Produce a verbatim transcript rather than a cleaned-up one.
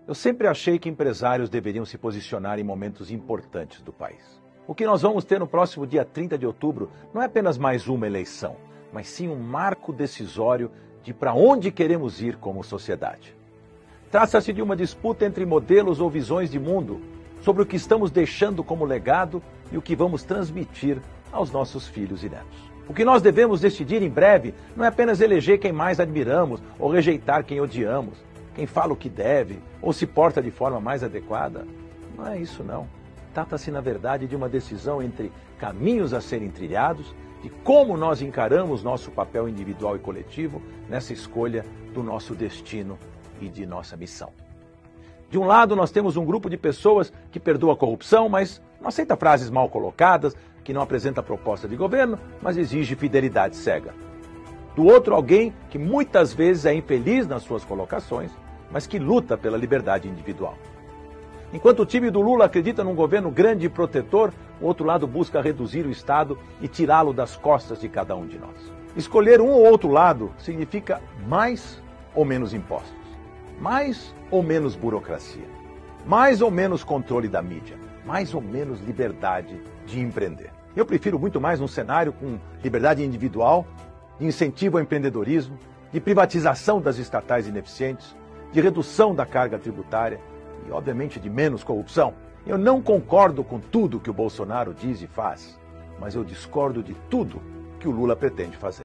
Eu sempre achei que empresários deveriam se posicionar em momentos importantes do país. O que nós vamos ter no próximo dia trinta de outubro não é apenas mais uma eleição, mas sim um marco decisório de para onde queremos ir como sociedade. Trata-se de uma disputa entre modelos ou visões de mundo sobre o que estamos deixando como legado e o que vamos transmitir aos nossos filhos e netos. O que nós devemos decidir em breve não é apenas eleger quem mais admiramos ou rejeitar quem odiamos, quem fala o que deve ou se porta de forma mais adequada. Não é isso, não. Trata-se, na verdade, de uma decisão entre caminhos a serem trilhados, de como nós encaramos nosso papel individual e coletivo nessa escolha do nosso destino e de nossa missão. De um lado, nós temos um grupo de pessoas que perdoa a corrupção, mas não aceita frases mal colocadas, que não apresenta proposta de governo, mas exige fidelidade cega. Do outro, alguém que muitas vezes é infeliz nas suas colocações, mas que luta pela liberdade individual. Enquanto o time do Lula acredita num governo grande e protetor, o outro lado busca reduzir o Estado e tirá-lo das costas de cada um de nós. Escolher um ou outro lado significa mais ou menos impostos, mais ou menos burocracia, mais ou menos controle da mídia, mais ou menos liberdade de empreender. Eu prefiro muito mais um cenário com liberdade individual, de incentivo ao empreendedorismo, de privatização das estatais ineficientes, de redução da carga tributária e, obviamente, de menos corrupção. Eu não concordo com tudo que o Bolsonaro diz e faz, mas eu discordo de tudo que o Lula pretende fazer.